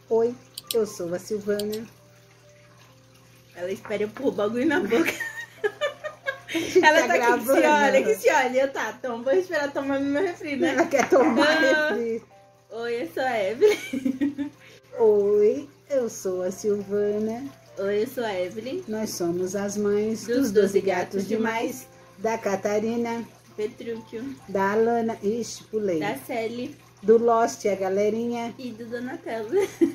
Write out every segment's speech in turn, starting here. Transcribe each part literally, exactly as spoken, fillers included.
Oi, eu sou a Silvana. Ela espera eu pôr o bagulho na boca. tá Ela tá gravando. aqui que se olha, que se olha. Eu tá, então vou esperar tomar meu refri, né? Ela quer tomar Ah. refri. Oi, eu sou a Evelyn. Oi, eu sou a Silvana. Oi, eu sou a Evelyn. Nós somos as mães Dos dos doze doze gatos gatos demais, da Catarina, Petrúquio. da Alana, ixi, pulei, Da Celi. do Lost, a galerinha. E do Donatello.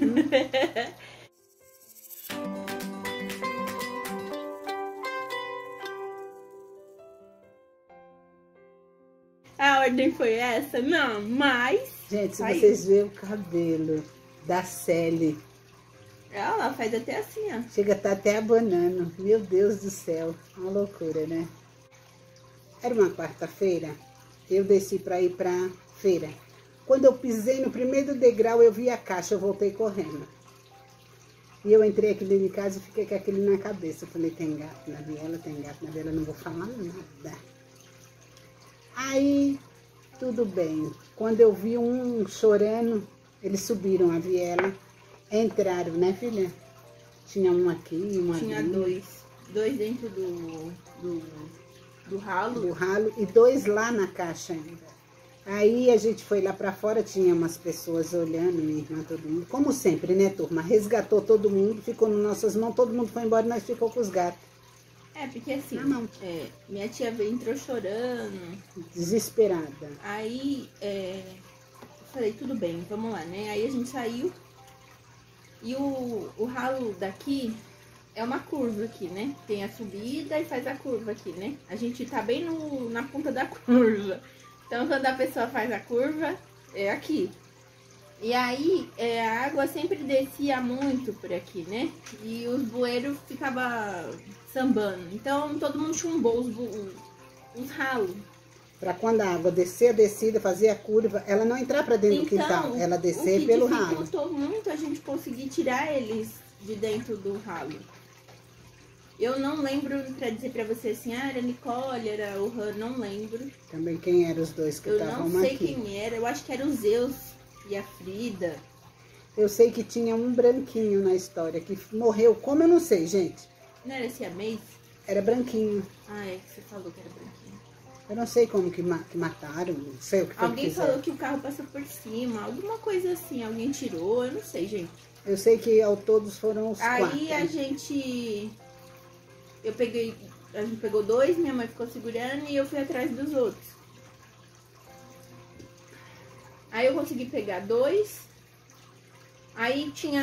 A ordem foi essa? Não, mas... Gente, se Aí. vocês verem o cabelo da Celi, Ela faz até assim, ó. chega a estar até abanando. Meu Deus do céu, uma loucura, né? Era uma quarta-feira, eu desci para ir para feira. Quando eu pisei no primeiro degrau, eu vi a caixa, eu voltei correndo. E eu entrei aqui dentro de casa e fiquei com aquilo na cabeça. Eu falei, tem gato na viela, tem gato na viela, eu não vou falar nada. Aí, tudo bem. Quando eu vi um chorando, eles subiram a viela, entraram, né, filha? Tinha um aqui, um ali. Tinha dois. Dois dentro do, do, do ralo. Do ralo e dois lá na caixa ainda. Aí a gente foi lá pra fora, tinha umas pessoas olhando, minha irmã, todo mundo. Como sempre, né, turma? Resgatou todo mundo, ficou nas nossas mãos, todo mundo foi embora e nós ficamos com os gatos. É, porque assim, Ah, não. é, minha tia veio, entrou chorando. Desesperada. Aí, é, eu falei, tudo bem, vamos lá, né? Aí a gente saiu. E o, o ralo daqui é uma curva aqui, né? Tem a subida e faz a curva aqui, né? A gente tá bem no, na ponta da curva. Então, quando a pessoa faz a curva, é aqui. E aí, é, a água sempre descia muito por aqui, né? E os bueiros ficavam sambando. Então, todo mundo chumbou os, bu- os ralos. Pra quando a água descer a descida, fazer a curva, ela não entrar pra dentro do quintal, ela descer pelo o que ralo. dificultou muito a gente conseguir tirar eles de dentro do ralo. Eu não lembro pra dizer pra você assim, ah, era a Nicole, era o Han, não lembro. Também quem eram os dois que Eu estavam não sei aqui. quem era, eu acho que era o Zeus e a Frida. Eu sei que tinha um branquinho na história, que morreu, como eu não sei, gente. Não era esse a Mace? Era branquinho. Ah, é que você falou que era branquinho. Eu não sei como que, ma que mataram, não sei o que foi Alguém que fizeram. falou que o carro passou por cima, alguma coisa assim, alguém tirou, eu não sei, gente. Eu sei que ao todos foram os Aí quatro. a gente... Eu peguei... A gente pegou dois, minha mãe ficou segurando e eu fui atrás dos outros. Aí eu consegui pegar dois. Aí tinha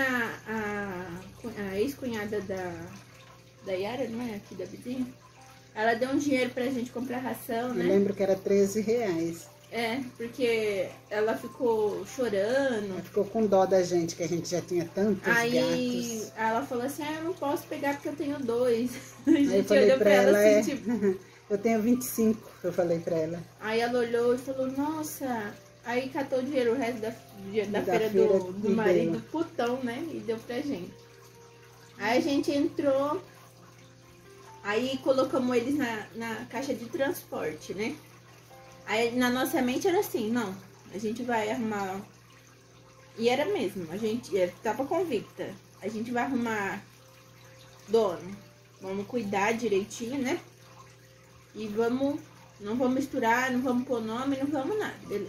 a, a ex-cunhada da, da Yara, não é? Aqui da vizinha. Ela deu um dinheiro pra gente comprar ração, Eu né? lembro que era treze reais. É, porque ela ficou chorando. Ela ficou com dó da gente, que a gente já tinha tantos Aí gatos. ela falou assim, ah, eu não posso pegar porque eu tenho dois. A Aí eu gente falei olhou pra pra ela ela, assim, é, tipo... eu tenho vinte e cinco, eu falei pra ela. Aí ela olhou e falou, nossa... Aí catou o dinheiro, o resto da, da, Da feira, feira do, e do marido, deu. putão, né? E deu pra gente. Aí a gente entrou... Aí colocamos eles na, na caixa de transporte, né? Aí na nossa mente era assim, não, a gente vai arrumar... E era mesmo, a gente eu tava convicta. A gente vai arrumar dono, vamos cuidar direitinho, né? E vamos, não vamos misturar, não vamos pôr nome, não vamos nada, beleza.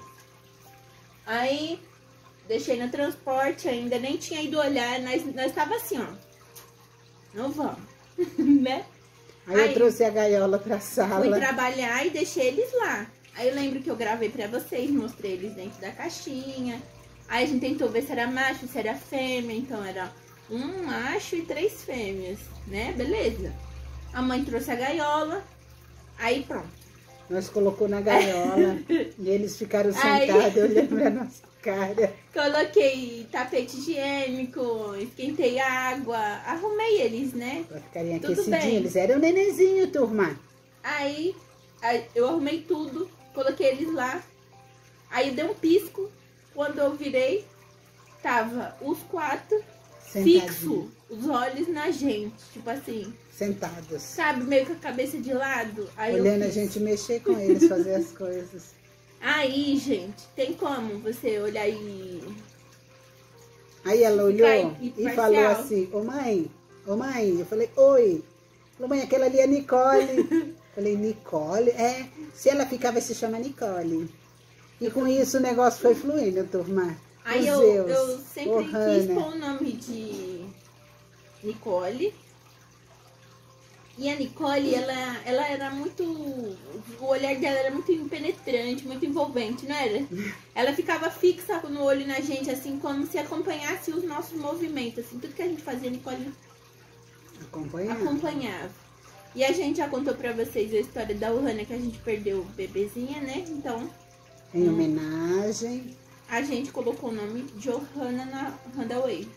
Aí, deixei no transporte, ainda nem tinha ido olhar, nós, nós tava assim, ó. Não vamos, né? Aí, Aí, eu trouxe a gaiola pra sala. Fui trabalhar e deixei eles lá. Aí eu lembro que eu gravei pra vocês, mostrei eles dentro da caixinha. Aí a gente tentou ver se era macho, se era fêmea. Então era um macho e três fêmeas, né? Beleza. A mãe trouxe a gaiola. Aí pronto. Nós colocou na gaiola e eles ficaram Aí- sentados olhando pra nossa cara. Coloquei tapete higiênico, esquentei água, arrumei eles, né? Pra ficarem Tudo aquecidinhos. bem. Eles eram nenenzinho, turma. Aí, aí eu arrumei tudo, coloquei eles lá. Aí deu um pisco. Quando eu virei, tava os quatro Sentadinho. fixo, os olhos na gente, tipo assim, Sentados. sabe, meio com a cabeça de lado. Aí eu Olhando a fiz. gente mexer com eles, fazer as coisas. Aí, gente, tem como você olhar e Aí ela olhou Ficar e falou assim, ô mãe, ô mãe, eu falei, oi. Falou, mãe, aquela ali é Nicole. Falei, Nicole? É, se ela ficar vai se chamar Nicole. E com isso o negócio foi fluindo, turma. Aí Os eu, Zeus, eu sempre ô, quis Hannah. pôr o nome de Nicole. E a Nicole, ela, ela era muito... O olhar dela era muito penetrante, muito envolvente, não era? Ela ficava fixa no olho na gente, assim, como se acompanhasse os nossos movimentos. Assim, tudo que a gente fazia, a Nicole Acompanhava. acompanhava. E a gente já contou pra vocês a história da Ohana, que a gente perdeu o bebezinha, né? Então, Em homenagem. a gente colocou o nome de Ohana na Runaway.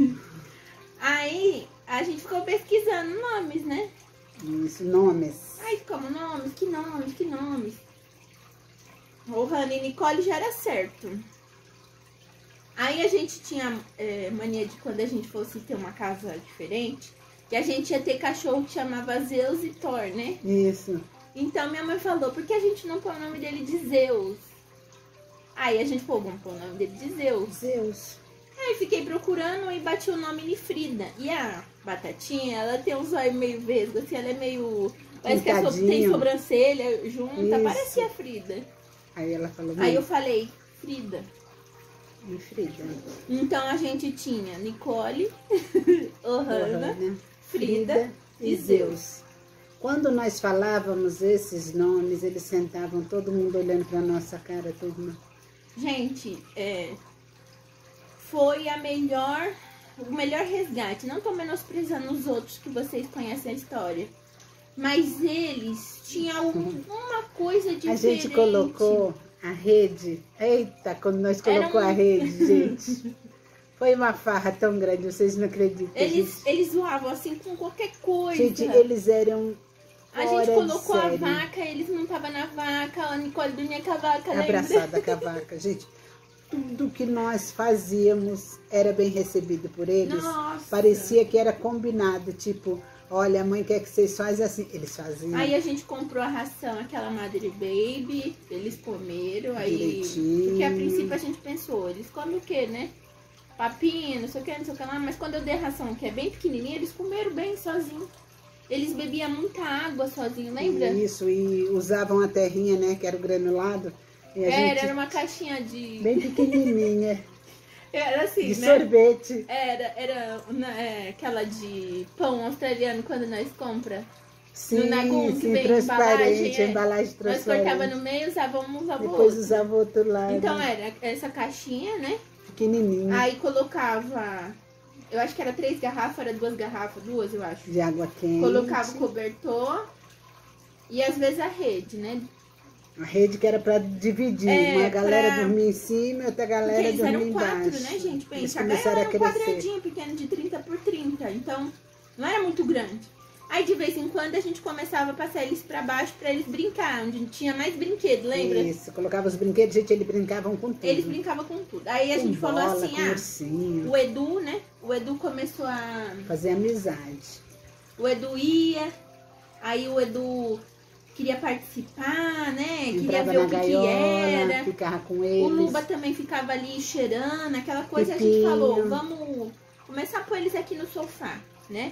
Aí, a gente ficou pesquisando nomes, né? Isso, nomes. Aí, como nomes, que nomes, que nomes. Ohana e Nicole já era certo. Aí a gente tinha é, mania de quando a gente fosse ter uma casa diferente, que a gente ia ter cachorro que chamava Zeus e Thor, né? Isso. Então minha mãe falou, por que a gente não põe o nome dele de Zeus? Aí a gente falou, vamos pôr o nome dele de Zeus. Zeus. Aí fiquei procurando e bati o nome de Frida. E a Batatinha, ela tem um zóio meio vesgo, assim, ela é meio... Parece que ela so- tem Pintadinho. sobrancelha junta, Isso. parecia a Frida. Aí ela falou, Aí eu mãe, falei, Frida. me Frida. Então a gente tinha Nicole, Ohana, Ohana, Frida e e Zeus. Quando nós falávamos esses nomes, eles sentavam todo mundo olhando pra nossa cara, turma. Gente, é, foi a melhor, o melhor resgate. Não tô menosprezando os outros que vocês conhecem a história. Mas eles tinham um- uma coisa diferente. A gente colocou a rede. Eita, quando nós Era colocou um- a rede, gente. Foi uma farra tão grande, vocês não acreditam. Eles, gente. eles zoavam assim com qualquer coisa. Gente, eles eram A fora gente de colocou a série. vaca, eles não estavam na vaca, a Nicole dormia com a vaca, lembra? Abraçada com a vaca. Gente, tudo que nós fazíamos era bem recebido por eles. Nossa. Parecia que era combinado, tipo, olha, a mãe quer que vocês façam assim. Eles faziam. Aí a gente comprou a ração, aquela Madre Baby, eles comeram, aí... Direitinho. Porque a princípio a gente pensou, eles comem o quê, né? Papinha, não sei o que, não sei o que lá, mas quando eu dei a ração, que é bem pequenininha, eles comeram bem sozinhos. Eles bebiam muita água sozinhos, lembra? Isso, e usavam a terrinha, né, que era o granulado. E a Era, gente, era uma caixinha de... bem pequenininha, Era assim, de né? sorvete. Era, era né, é, aquela de pão australiano quando nós compra. Sim, Nagum, que sim, vem transparente, embalagem, é. embalagem Nós transparente. cortava no meio, usávamos, usava o Depois outro. usava o outro lado, Então era essa caixinha, né? pequenininho, Aí colocava, eu acho que era três garrafas, era duas garrafas, duas eu acho. de água quente. Colocava o cobertor e às vezes a rede, né? A rede que era pra dividir, É, uma galera pra- dormia em cima e outra Porque galera eles dormia eram quatro, embaixo. né, gente? Eles Pensa, a começaram gaiola a era um crescer. quadradinho pequeno de trinta por trinta, então não era muito grande. Aí de vez em quando a gente começava a passar eles pra baixo pra eles brincar, onde tinha mais brinquedo, lembra? Isso, colocava os brinquedos, gente, eles brincavam com tudo. Eles brincavam com tudo. Aí a Com gente falou bola, assim, com ah, ursinho, o Edu, né? O Edu começou a... fazer amizade. O Edu ia, aí o Edu queria participar, né? Queria Entrava ver na o que, que gaiola, era. ficava com O eles. Luba também ficava ali cheirando, aquela coisa. Pipinho. A gente falou, vamos começar a pôr eles aqui no sofá, né?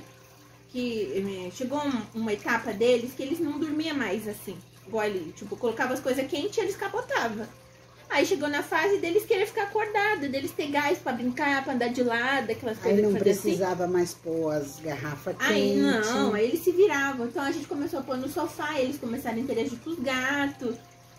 Que eh, chegou um- uma etapa deles que eles não dormiam mais assim. Igual ali, tipo, colocava as coisas quentes e eles capotavam. Aí chegou na fase deles querer ficar acordado, deles ter gás pra brincar, pra andar de lado, aquelas Aí coisas não que fazia assim. precisava mais pôr as garrafas quentes. Aí não, aí eles se viravam. Então a gente começou a pôr no sofá, eles começaram a interagir com os gatos.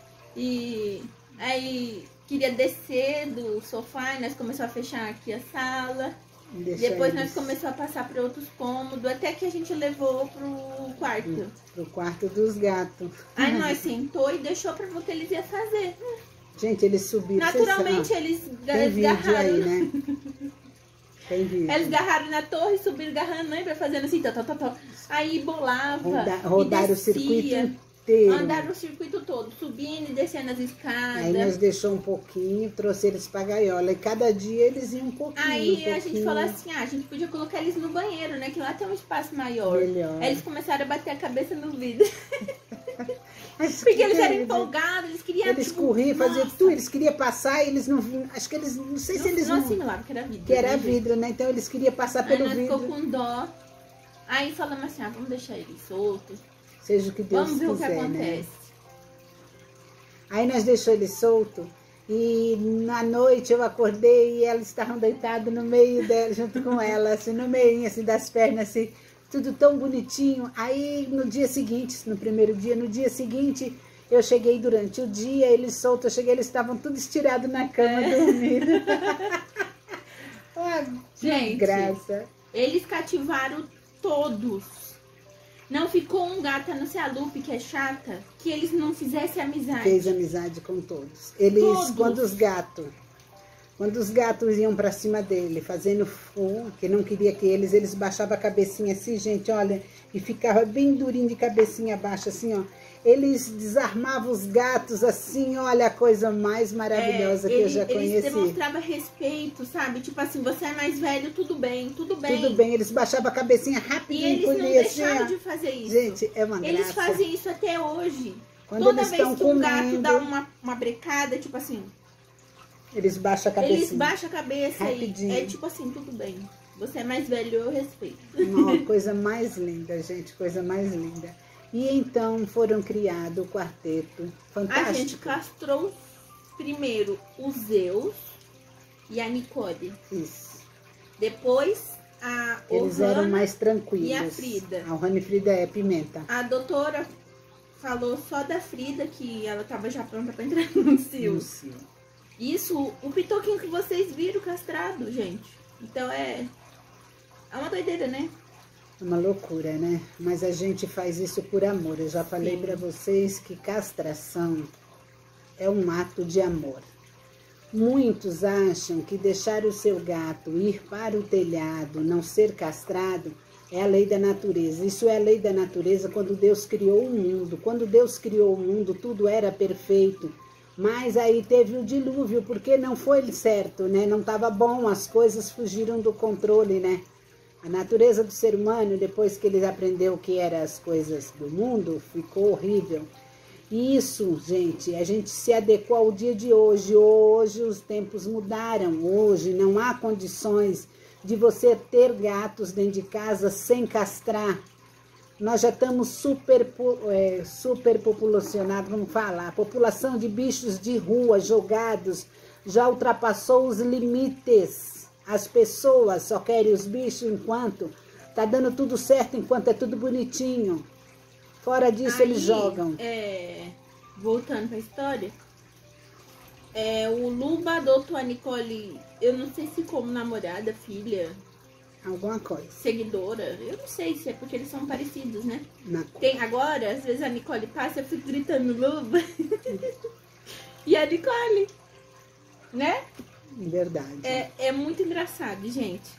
E aí queria descer do sofá e nós começamos a fechar aqui a sala. Deixa Depois eles nós começamos a passar para outros cômodos, até que a gente levou pro quarto. pro quarto dos gatos. Aí nós sentou e deixou para ver o que eles iam fazer. Gente, eles subiram. Naturalmente vocês- eles ah, tem vídeo garraram. aí, né? Tem vídeo. Eles garraram na torre, subiram garrando, lembra? Fazendo assim, tá, tá, tá, tá. Aí bolava. Roda, e rodaram o descia. circuito inteiro. Andaram o circuito todo, subindo e descendo as escadas. Aí nós deixou um pouquinho, trouxe eles pra gaiola. E cada dia eles iam um pouquinho. Aí um a gente pouquinho. falou assim, ah, a gente podia colocar eles no banheiro, né? Que lá tem um espaço maior. Melhor. Aí eles começaram a bater a cabeça no vidro. Mas Porque que eles eram que- empolgados, eles queriam... Eles tipo, corriam, faziam nossa, tudo, eles queriam passar e eles não... Acho que eles... Não sei se não, eles não não... assimilavam que era vidro. Que era né, vidro, né? Então eles queriam passar Aí pelo nós vidro. ficou com dó. Aí falamos assim, ah, vamos deixar ele solto. Seja o que Deus Vamos ver quiser, o que né? acontece. Aí nós deixamos ele solto e na noite eu acordei e elas estavam deitadas no meio dela, junto com ela, assim, no meio assim, das pernas, assim, tudo tão bonitinho. Aí no dia seguinte, no primeiro dia, no dia seguinte, eu cheguei durante o dia, eles soltos, eu cheguei, eles estavam tudo estirados na cama, É. dormindo. Ah, que Gente, graça. Eles cativaram todos. Não ficou um gato, a não ser a Lupe, que é chata, que eles não fizessem amizade. Fez amizade com todos. Eles, Todos. quando os gatos, quando os gatos iam pra cima dele, fazendo fogo, que não queria que eles, eles baixavam a cabecinha assim, gente, olha, e ficava bem durinho de cabecinha baixa, assim, ó. Eles desarmavam os gatos assim, olha a coisa mais maravilhosa É, que ele- eu já Eles conheci. demonstravam respeito, sabe? Tipo assim, você é mais velho, tudo bem, tudo bem. Tudo bem, eles baixavam a cabecinha E rapidinho, eles não colhia assim, deixaram ó. de fazer isso. Gente, é uma Eles graça. fazem isso até hoje. Quando Toda eles vez estão que um gato comendo, dá uma, uma brecada, tipo assim, eles baixam a cabecinha. eles baixam a cabeça Rapidinho. e é tipo assim, tudo bem. Você é mais velho, eu respeito. Uma coisa mais linda, gente, coisa mais linda. E então foram criados o quarteto fantástico. A gente castrou primeiro o Zeus e a Nicole. Isso. Depois a Eles Ohana eram mais tranquilos. e a Frida. A Ohana e Frida é pimenta. A doutora falou só da Frida, que ela tava já pronta pra entrar no cio. Isso. Isso, o pitoquinho que vocês viram castrado, gente. Então é... É uma doideira, né? É uma loucura, né? Mas a gente faz isso por amor. Eu já falei Sim. para vocês que castração é um ato de amor. Muitos acham que deixar o seu gato ir para o telhado, não ser castrado, é a lei da natureza. Isso é a lei da natureza quando Deus criou o mundo. Quando Deus criou o mundo, tudo era perfeito. Mas aí teve o dilúvio, porque não foi certo, né? Não estava bom, as coisas fugiram do controle, né? A natureza do ser humano, depois que ele aprendeu o que eram as coisas do mundo, ficou horrível. E isso, gente, a gente se adequou ao dia de hoje. Hoje os tempos mudaram. Hoje não há condições de você ter gatos dentro de casa sem castrar. Nós já estamos super, é, super populacionados, vamos falar. A população de bichos de rua jogados já ultrapassou os limites. As pessoas só querem os bichos enquanto tá dando tudo certo, enquanto é tudo bonitinho. Fora disso, Aí, eles jogam. É, voltando pra história, é, o Luba adotou a Nicole, eu não sei se como namorada, filha, Alguma coisa. seguidora, eu não sei se é porque eles são parecidos, né? Na... Tem, agora, às vezes a Nicole passa, eu fico gritando Luba. E a Nicole, né? Verdade. É, é muito engraçado, gente.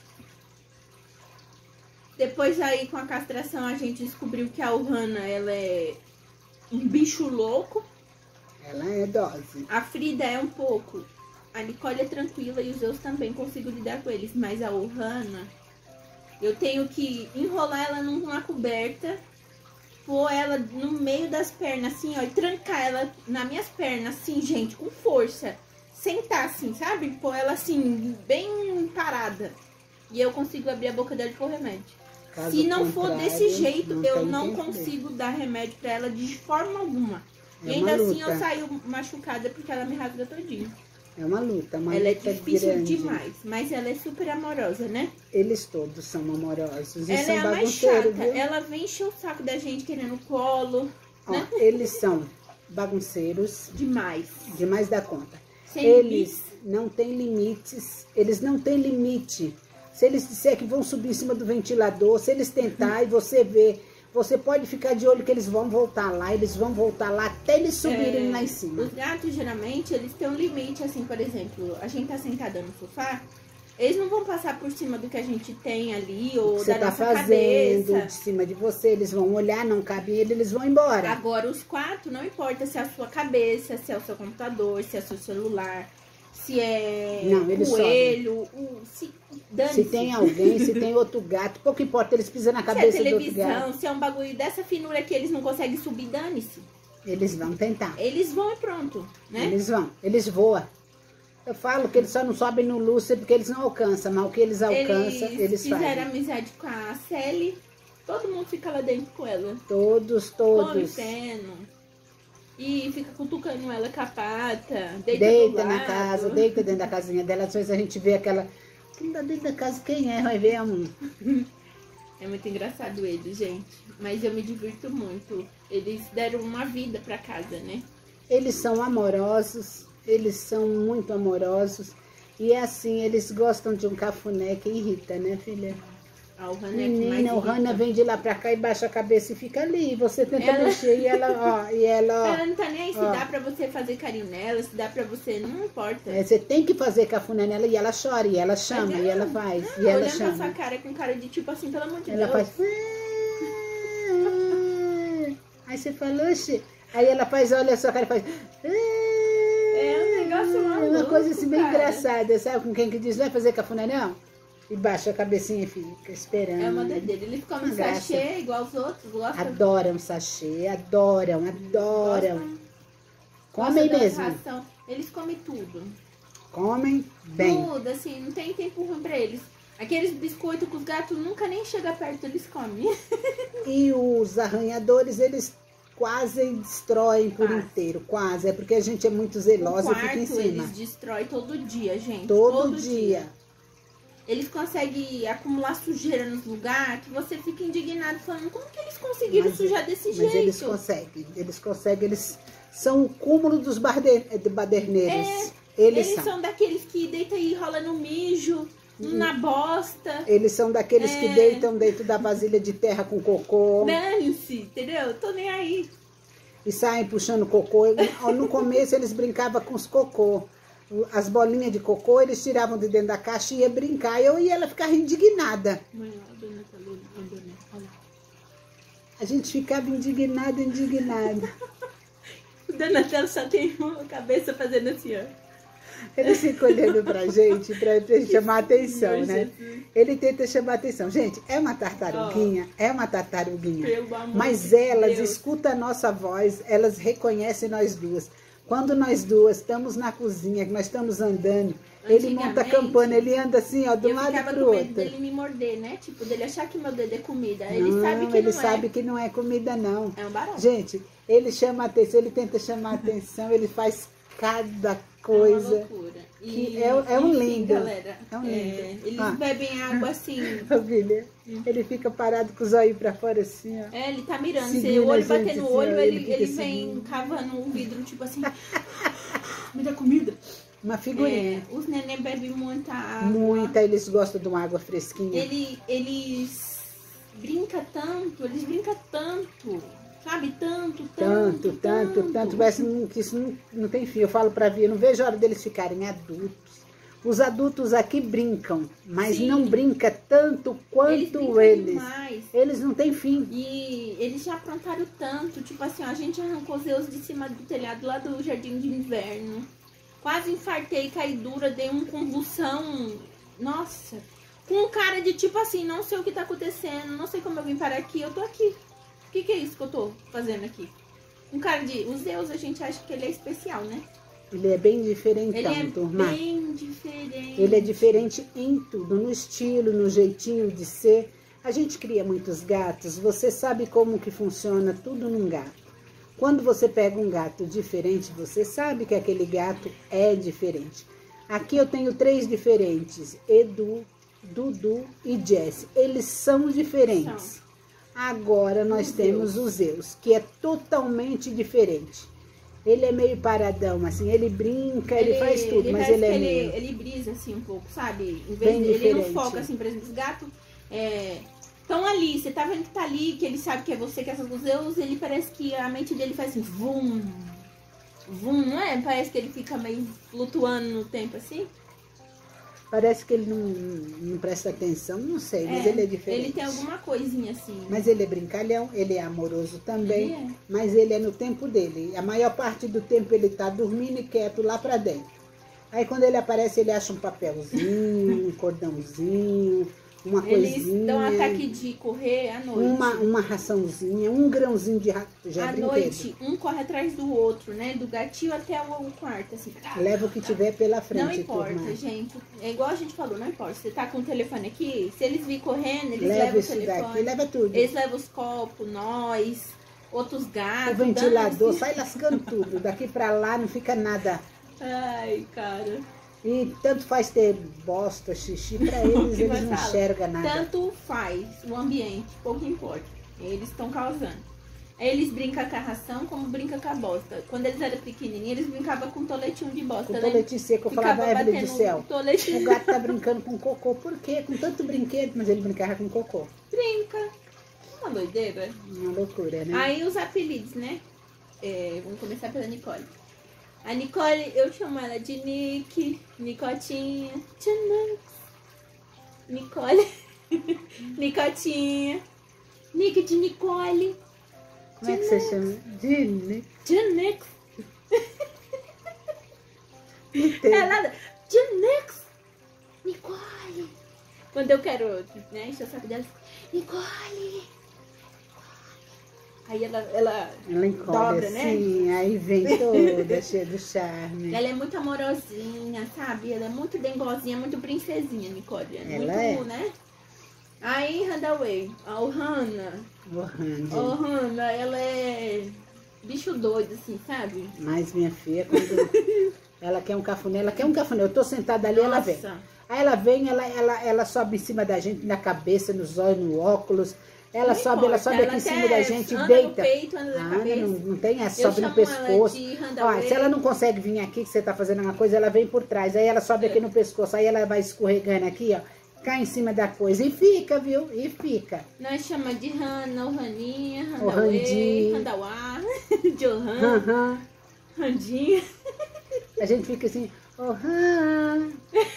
Depois aí, com a castração, a gente descobriu que a Ohana, ela é um bicho louco. Ela é dose. A Frida é um pouco. A Nicole é tranquila e os Zeus também consigo lidar com eles. Mas a Ohana, eu tenho que enrolar ela numa coberta, pôr ela no meio das pernas, assim, ó, e trancar ela nas minhas pernas, assim, gente, com força. Sentar assim, sabe? Pôr ela assim, bem parada. E eu consigo abrir a boca dela e pôr remédio. Caso Se não for contrário, desse jeito, não eu tem não quem consigo dar remédio pra ela de forma alguma. É e ainda uma assim eu luta. saio machucada porque ela me rasga todinho. É uma luta, uma Ela é luta difícil grande. demais, mas ela é super amorosa, né? Eles todos são amorosos e Ela são é a mais chata. bagunceiros, viu? Ela vem encher o saco da gente querendo colo. Ó, né? eles são bagunceiros Demais. demais da conta. Sem Eles limite. não têm limites, eles não têm limite. Se eles disser que vão subir em cima do ventilador, se eles tentar e você ver, você pode ficar de olho que eles vão voltar lá, eles vão voltar lá até eles subirem É, lá em cima. Os gatos, geralmente, eles têm um limite, assim, por exemplo, a gente tá sentada no sofá, eles não vão passar por cima do que a gente tem ali, ou Você da tá nossa fazendo cabeça. de cima de você, eles vão olhar, não cabe ele, eles vão embora. Agora, os quatro, não importa se é a sua cabeça, se é o seu computador, se é o seu celular, se é Não, eles coelho, o, se, Se tem alguém, se tem outro gato, pouco importa, eles pisam na se é cabeça do outro gato. televisão, se é um bagulho dessa finura que eles não conseguem subir, dane-se. Eles vão tentar. Eles vão e pronto, né? Eles vão, eles voam. Eu falo que eles só não sobem no lustre porque eles não alcançam, mas o que eles alcançam, eles, eles fazem. fizeram amizade com a Sally, todo mundo fica lá dentro com ela. Todos, Come todos. feno. E fica cutucando ela com a pata. Deita, Deita do na lado. casa, deita dentro da casinha dela. Às vezes a gente vê aquela... Quem tá dentro da casa, quem é? Vai ver a um. É muito engraçado eles, gente. Mas eu me divirto muito. Eles deram uma vida pra casa, né? Eles são amorosos, eles são muito amorosos. E é assim, eles gostam de um cafuné que irrita, né, filha? Ah, o Hannah é que mais Menina, o irrita. Hannah vem de lá pra cá e baixa a cabeça e fica ali. Você tenta Ela- mexer e ela, ó, e ela, ó. Ela não tá nem aí se Ó. dá pra você fazer carinho nela, se dá pra você... Não importa. É, você tem que fazer cafuné nela e ela chora, e ela chama, Mas e ela faz, não, e ela olhando pra chama. sua cara com cara de tipo assim, pelo amor de Ela Deus. faz. Aí você fala, oxe. Aí ela faz, olha a sua cara e faz. É um negócio maluco, uma coisa assim bem cara. engraçada, sabe? Com quem que diz, não vai fazer cafuné não? E baixa a cabecinha e fica esperando. É uma doideira. Eles comem Uma graça. sachê igual os outros, gostam. Adoram sachê, adoram, adoram. gostam- Comem gostam da mesmo. ração. Eles comem tudo. Comem bem. Tudo, assim, não tem tempo ruim pra eles. Aqueles biscoitos que os gatos nunca nem chegam perto, eles comem. E os arranhadores, eles quase destroem por Quase. inteiro, quase. É porque a gente é muito zelosa O e fica em quarto cima. eles destroem todo dia, gente. Todo, dia. Eles conseguem acumular sujeira nos lugares que você fica indignado falando, como que eles conseguiram Mas- sujar desse Mas jeito? eles conseguem, eles conseguem, eles são o cúmulo dos barde- de baderneiros. É, eles, Eles são. são daqueles que deita e rola no mijo, na bosta. Eles são daqueles que É. deitam dentro da vasilha de terra com cocô Dane-se, entendeu? Tô nem aí. e saem puxando cocô. No começo eles brincavam com os cocô. As bolinhas de cocô, eles tiravam de dentro da caixa e ia brincar. Eu e ela ficava indignada. Mãe, ó, a dona tá louca, a dona, olha lá. A gente ficava indignada, indignada. O Donatello só tem uma cabeça fazendo assim, ó. Ele fica olhando pra gente, pra, pra chamar a atenção, Meu né? Jesus. Ele tenta chamar a atenção. Gente, é uma tartaruguinha, é uma tartaruguinha. Pelo amor Mas de elas Deus. escutam a nossa voz, elas reconhecem nós duas. Quando nós duas estamos na cozinha, que nós estamos andando, ele monta a Antigamente, campana, ele anda assim, ó, de um Eu lado ficava pro com medo outro. dele me morder, né? Tipo, dele achar que meu dedo é comida. Ele Não, sabe que ele não sabe é. que não é comida, não. É um barato. Gente, ele chama a atenção, ele tenta chamar a atenção, ele faz cada É uma coisa. loucura. que é- é um enfim, lindo. Galera, É um é, lindo. eles Ah. bebem água assim. Ô, filha, ele fica parado com os olhos pra fora assim, ó. É, ele tá mirando. Seguindo Se o olho a bater gente, no assim, olho, ó, ele, ele ele, fica vem seguindo. cavando um vidro, tipo assim. Me dá comida. Uma figurinha. É, os neném bebem muita água. Muita, eles gostam de uma água fresquinha. Ele, eles brincam tanto, eles brincam tanto. Sabe? Tanto, Tanto, tanto, tanto. Parece que isso não, não tem fim. Eu falo pra vir, eu não vejo a hora deles ficarem adultos. Os adultos aqui brincam, mas Sim. não brinca tanto Eles quanto brincam eles. demais. Eles não têm fim. E eles já aprontaram tanto, tipo assim, ó, a gente arrancou os Zeus de cima do telhado lá do Jardim de Inverno. Quase infartei, caí dura, dei uma convulsão. Nossa, com um cara de tipo assim, não sei o que tá acontecendo, não sei como eu vim parar aqui, eu tô aqui. O que que é isso que eu tô fazendo aqui? Um cara de... O Zeus, a gente acha que ele é especial, né? Ele é bem diferentão, Ele é turma. bem diferente. Ele é diferente em tudo, no estilo, no jeitinho de ser. A gente cria muitos gatos, você sabe como que funciona tudo num gato. Quando você pega um gato diferente, você sabe que aquele gato é diferente. Aqui eu tenho três diferentes, Edu, Dudu e Jess. Eles são diferentes. São. Agora nós Os temos o Zeus, que é totalmente diferente. Ele é meio paradão, assim, ele brinca, ele, faz tudo, mas parece ele é que meio... ele, ele brisa assim um pouco, sabe? Em Bem vez de, ele não diferente. foca assim, por exemplo, os gatos estão ali, você tá vendo que tá ali, que ele sabe que é você, que é essas Zeus, ele parece que a mente dele faz assim, vum, vum, não é? Parece que ele fica meio flutuando no tempo assim. Parece que ele não, não presta atenção, não sei, mas ele é diferente. Ele tem alguma coisinha assim. Mas ele é brincalhão, ele é amoroso também, Ele é. mas ele é no tempo dele. A maior parte do tempo ele tá dormindo e quieto lá pra dentro. Aí quando ele aparece, ele acha um papelzinho, um cordãozinho, uma Eles coisinha. dão ataque de correr à noite. Uma, uma raçãozinha, um grãozinho de rato, já é à brinquedo. noite, um corre atrás do outro, né? Do gatinho até o quarto, assim. Leva o que tiver pela frente. Não importa, turma. gente. É igual a gente falou, não importa. Você tá com o telefone aqui, se eles virem correndo, eles Leva levam o isso telefone. daqui, leva tudo. Eles levam os copos, nós, outros gatos. O ventilador, dane-se. sai lascando tudo. Daqui pra lá não fica nada. Ai, cara. E tanto faz ter bosta, xixi, pra eles, Que eles não mais fala? enxergam nada. Tanto faz o ambiente, pouco importa. Eles estão causando. Eles brincam com a ração como brincam com a bosta. Quando eles eram pequenininhos, eles brincavam com um toletinho de bosta, Com né? toletinho seco, eu falava, Ficava Evelyn do batendo céu, um toletinho. o gato tá brincando com cocô. Por quê? Com tanto brinquedo, mas ele brincava com cocô. Brinca. Uma doideira. Uma loucura, né? Aí os apelidos, né? É, vamos começar pela Nicole. A Nicole, eu chamo ela de Nick, Nicotinha, Tchanux. Nicole, Nicotinha, Nick de Nicole, Como é que você chama? Dini? Tchanux. Entendo. Ela, Tchanux, Nicole. Quando eu quero, né, encher o saco dela, Nicole. Aí ela, ela, Ela encolhe dobra, né? assim, aí vem toda cheia de charme. Ela é muito amorosinha, sabe? Ela é muito dengosinha, muito princesinha, Nicole. É Ela muito, é. né? Aí, Handaway, a Ohana. O Randy. A Ohana, ela é bicho doido, assim, sabe? Mas minha filha, quando ela quer um cafuné, ela quer um cafuné. Eu tô sentada ali, ela vem. Nossa. Aí ela vem, ela, ela, ela sobe em cima da gente, na cabeça, nos olhos, no óculos. Ela Não sobe, ela importa, sobe ela aqui em até cima da gente e anda deita. no peito, anda na Ah, cabeça. não, não tem essa, Eu sobe no chamo ela pescoço. de Ó, Handaway. se ela não consegue vir aqui, que você tá fazendo uma coisa, ela vem por trás. Aí ela sobe aqui no pescoço, aí ela vai escorregando aqui, ó. Cai em cima da coisa e fica, viu? E fica. Nós chamamos de Hana, Ohaninha, O Randi. Handaway, Handawá, Johan, Aham. Randinha. A gente fica assim, oh, Han.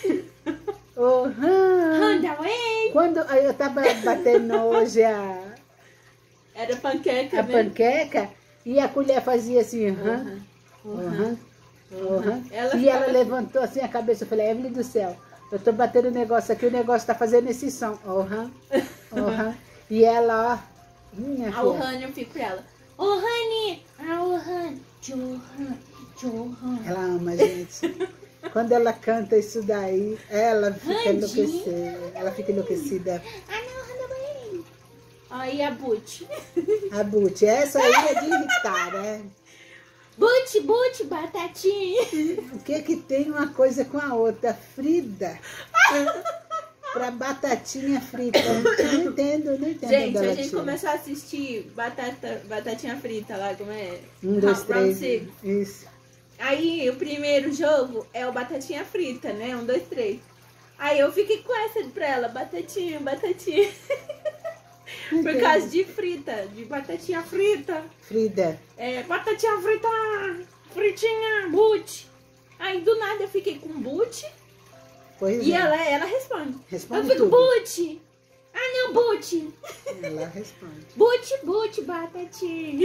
Oh, Han. Handaway. Quando aí eu tava batendo hoje a, Era panqueca, a né? panqueca e a colher fazia assim, aham, Uhum. aham, aham. Ela E ela ficava- levantou assim a cabeça. Eu falei, Evelyn do céu, eu tô batendo o negócio aqui, o negócio tá fazendo esse som. Aham, aham. E ela, ó, minha A filha, Ohane, eu fico pra ela. Ohane! A Ohane! Johan! Johan! ela ama a gente. Quando ela canta isso daí, ela fica Randinha. enlouquecida. Ela fica enlouquecida. Ah, não, Handaway! Aí a Butch. A Buti, essa aí é de irritar, né? Butch, Butch, batatinha. O que que tem uma coisa com a outra? Frida. Pra batatinha frita. Não entendo, não entendo. Gente, onde a ela gente tira. começou a assistir batata, batatinha frita lá, como é? Um, dois, Round três. six. Isso. Aí o primeiro jogo é o batatinha frita, né? Um, dois, três. Aí eu fiquei com essa pra ela, batatinha, batatinha. Por causa de frita, de batatinha frita. Frida. É, batatinha frita, fritinha, boot. Aí do nada eu fiquei com boot Pois e é. ela, ela responde. Responde eu fico tudo. boot. Ah não, boot. Ela responde. Boot, boot, batatinha.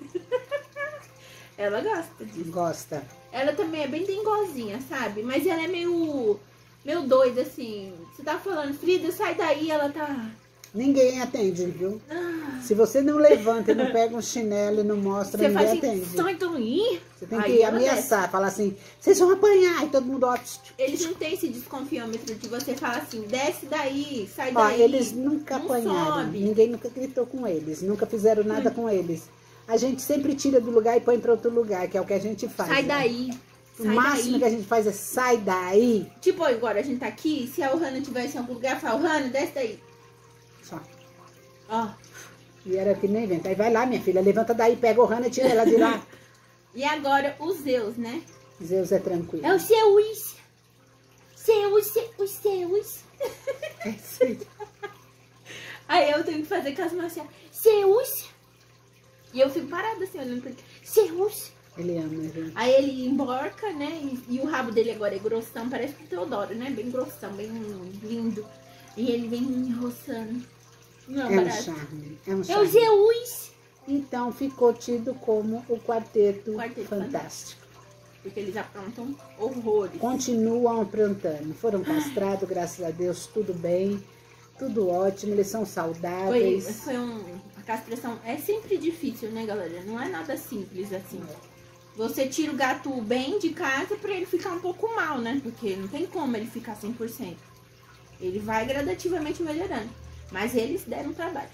Ela gosta disso. Gosta. Ela também é bem dengozinha, sabe? Mas ela é meio, meio doida, assim. Você tá falando, Frida, sai daí, ela tá... Ninguém atende, viu? Ah, Se você não levanta e não pega um chinelo e não mostra, você ninguém faz assim, atende. sai daí. Você tem Aí que ela ameaçar, falar assim, vocês vão apanhar, e todo mundo, ó, tch, tch. Eles não têm esse desconfiômetro de você falar assim, desce daí, sai Ó, daí. eles nunca não apanharam, sobe. ninguém nunca gritou com eles, nunca fizeram nada com eles. A gente sempre tira do lugar e põe para outro lugar, que é o que a gente faz. Sai né? daí. O Sai máximo daí. que a gente faz é sai daí. Tipo, agora a gente tá aqui, se a Ohana tivesse em algum lugar, fala, Ohana, desce daí. Só. Ó. E era que nem vento. Aí vai lá, minha filha, levanta daí, pega o Hannah e tira ela de lá. E agora os Zeus, né? Zeus é tranquilo. É o Zeus. Zeus, os Zeus. É sim. Aí eu tenho que fazer com as mãos assim, ó, Zeus. E eu fico parada assim, olhando pra ele. Zeus. Ele ama, gente. Aí ele emborca, né? E, e o rabo dele agora é grossão, parece que o Teodoro, né? Bem grossão, bem lindo. E ele vem me roçando. Não, É um barato. charme. É um É o charme. Zeus. Então ficou tido como o quarteto, Quarteto fantástico. Porque eles aprontam horrores. Continuam aprontando. Foram castrados, graças a Deus, tudo bem. Tudo ótimo, eles são Foi, saudáveis. foi um... A castração é sempre difícil, né, galera? Não é nada simples assim. Você tira o gato bem de casa pra ele ficar um pouco mal, né? Porque não tem como ele ficar cem por cento. Ele vai gradativamente melhorando. Mas eles deram trabalho.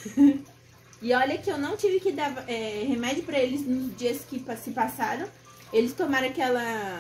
E olha que eu não tive que dar é, remédio pra eles nos dias que se passaram. Eles tomaram aquela...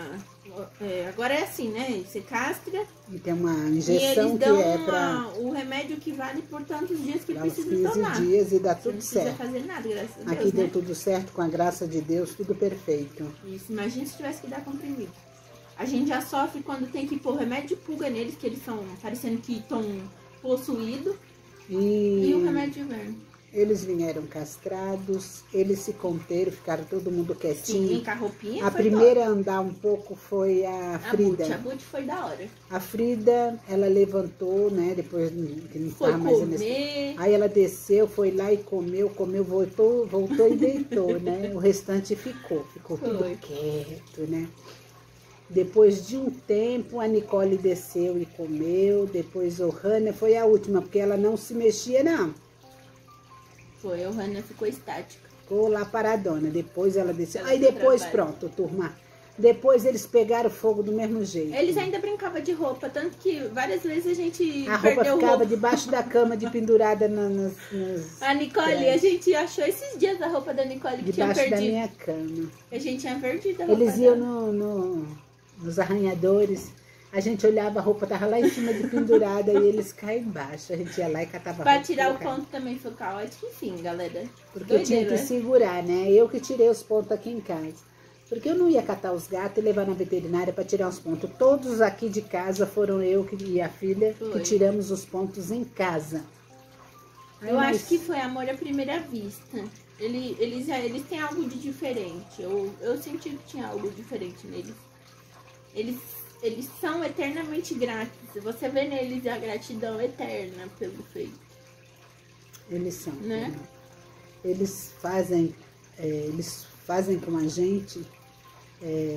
É, agora é assim, né? Você castra. E tem uma E injeção eles que dão é uma, pra o remédio que vale por tantos dias que dar uns precisa quinze tomar. dias e dá Você tudo não precisa certo. fazer nada, graças a Deus, Aqui deu né? tudo certo, com a graça de Deus, tudo perfeito. Isso, imagina se tivesse que dar comprimido. A gente já sofre quando tem que pôr remédio de pulga neles, que eles são parecendo que estão possuídos. E, E o remédio de inverno. eles vieram castrados, eles se conteram, ficaram todo mundo Sim, quietinho. com a roupinha A foi primeira a andar um pouco foi a top. A Frida. Buti, a Buti foi da hora. A Frida, ela levantou, né, depois que não Foi estava mais comer. nesse... Aí ela desceu, foi lá e comeu, comeu, voltou, voltou e deitou, né? O restante ficou, ficou tudo Foi. quieto, né? Depois de um tempo, a Nicole desceu e comeu. Depois o Hannah foi a última, porque ela não se mexia, não. Foi, o Hannah ficou estática. Ficou lá paradona. Depois ela desceu. Ela Aí deu depois, trabalho. pronto, turma. Depois eles pegaram fogo do mesmo jeito. Eles ainda brincavam de roupa, tanto que várias vezes a gente A roupa perdeu ficava roupa. debaixo da cama, de pendurada na- nas, nas- A Nicole, a gente achou esses dias a roupa da Nicole que tinha debaixo da perdido. minha cama. A gente tinha perdido a roupa Eles iam dela. no, no- nos arranhadores. A gente olhava, a roupa tava lá em cima de pendurada e eles cá embaixo. A gente ia lá e catava a Pra roupa. tirar o colocava. ponto também foi caótico, enfim, galera. Porque tinha que Doideira, né? segurar, né? Eu que tirei os pontos aqui em casa. Porque eu não ia catar os gatos e levar na veterinária para tirar os pontos. Todos aqui de casa foram eu que, e a filha Foi. que tiramos os pontos em casa. Aí Eu nós- acho que foi amor à primeira vista. Ele, eles, eles têm algo de diferente. Eu, eu senti que tinha algo diferente neles. Eles, eles são eternamente gratos. Você vê neles a gratidão eterna pelo feito. Eles são. Né? né? Eles fazem, é, eles fazem com a gente é,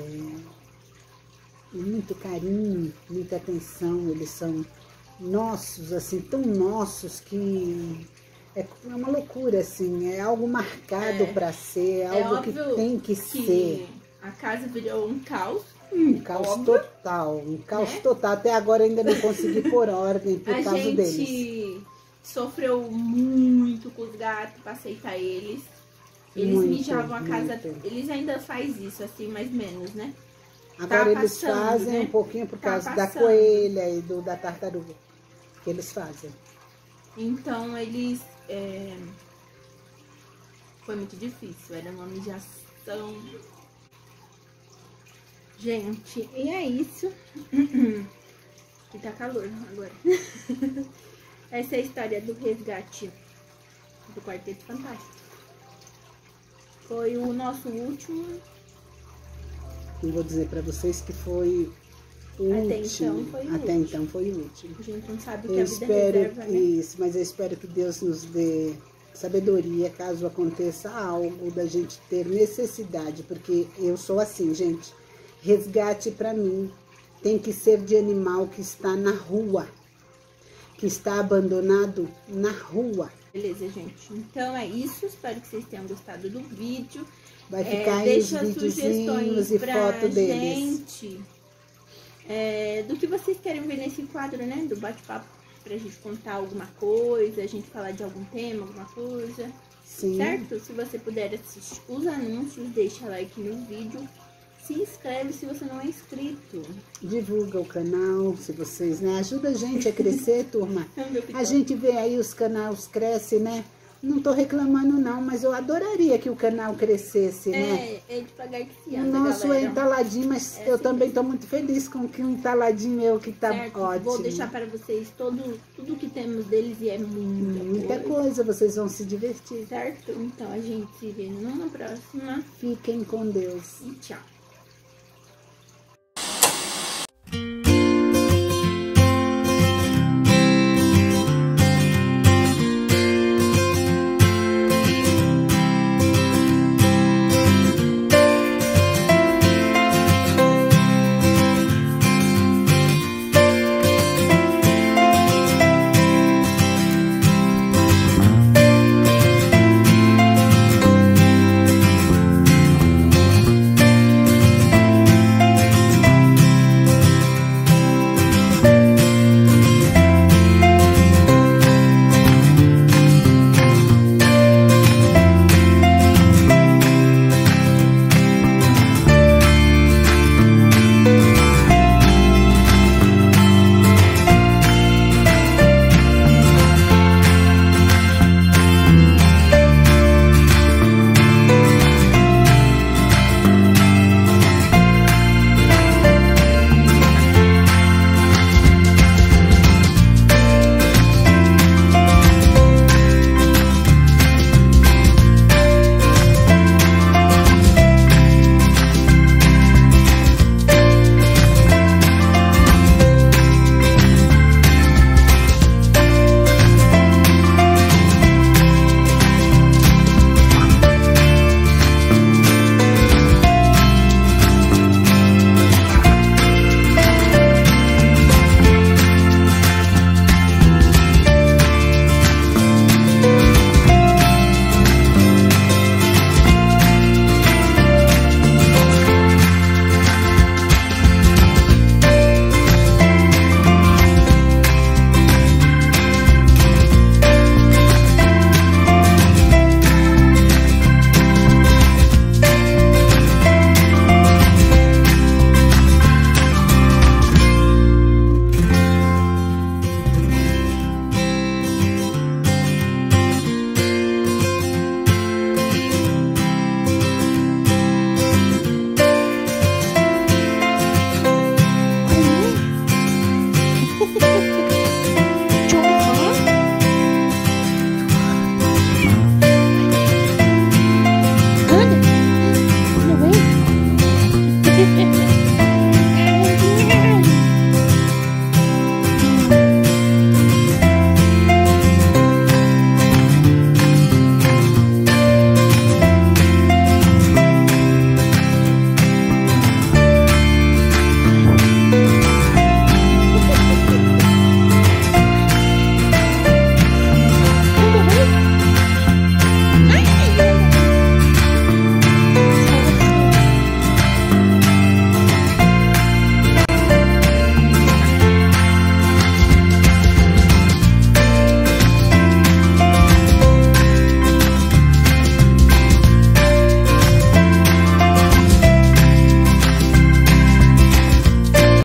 muito carinho, muita atenção. Eles são nossos, assim, tão nossos que é uma loucura, assim. É algo marcado É. para ser, é É algo que óbvio tem que, que ser. a casa virou um caos. Um caos óbvio, total, um caos né? total. Até agora ainda não consegui pôr ordem por A causa gente deles. sofreu muito com os gatos pra aceitar eles. Eles Muito, mijavam a casa. muito. Eles ainda fazem isso, assim, mais ou menos, né? Agora Tá eles passando, fazem né? um pouquinho por Tá causa da passando. coelha e do, da tartaruga. Que eles fazem. Então eles. é, Foi muito difícil, era uma mijação. Gente, e é isso. Que tá calor agora. Essa é a história do resgate do Quarteto Fantástico. Foi o nosso último. E vou dizer pra vocês que foi o Até último. então foi o Até último. então foi o último. A gente não sabe o que Eu a vida espero reserva, né? isso, mas eu espero que Deus nos dê sabedoria caso aconteça algo da gente ter necessidade, porque eu sou assim, gente. Resgate pra mim tem que ser de animal que está na rua, que está abandonado na rua. Beleza, gente. Então é isso. Espero que vocês tenham gostado do vídeo. Vai É, ficar aí os deixa videozinhos e pra foto deles. gente é, do que vocês querem ver nesse quadro, né? Do bate-papo, pra gente contar alguma coisa, a gente falar de algum tema, alguma coisa. Sim. Certo? Se você puder assistir os anúncios, deixa like no vídeo. Se inscreve se você não é inscrito. Divulga o canal, se vocês, né? Ajuda a gente a crescer, turma. Meu A pitão. gente vê aí os canais crescem, né? Não tô reclamando não, mas eu adoraria que o canal crescesse, né? É, é devagar que se O anda, nosso é galera. entaladinho, mas É eu assim também tô muito feliz com que o entaladinho meu que tá Certo? ótimo. Vou deixar para vocês todo, tudo que temos deles e é muita, Muita coisa. coisa, vocês vão se divertir. Certo? Então a gente se vê numa próxima Fiquem com Deus. e tchau.